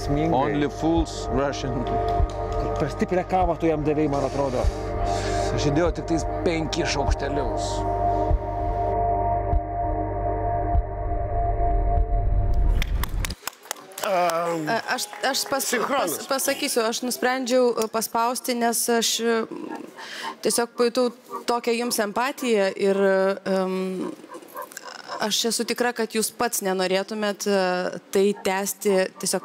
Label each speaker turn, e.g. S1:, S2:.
S1: Prasmingai.
S2: Only fools Russian.
S1: Per stiprią kavą tu jam davėjai, man atrodo.
S2: Aš įdėjau tik tais 5 šaukštelius.
S3: Aš pasakysiu, aš nusprendžiau paspausti, nes aš tiesiog pajutau tokią jums empatiją ir aš esu tikra, kad jūs pats nenorėtumėt tai tęsti tiesiog